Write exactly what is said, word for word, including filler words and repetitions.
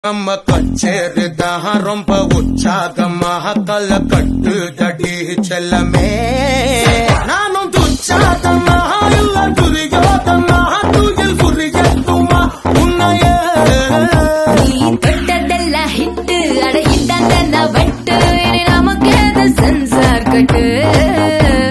நம்ம கச்சேரிதான் ரொம்ப உற்சாகமாக கல கட்டு தடி செல்லமே நானும் துச்சாதமாக இல்ல துரியோதமாக துயில் புரியட்டுமா உன்னையே நீ தொட்டதெல்லாம் ஹிட்டு அட இட்டாங்க நான் வட்டு இனி நமக்கு சென்சார் கட்டு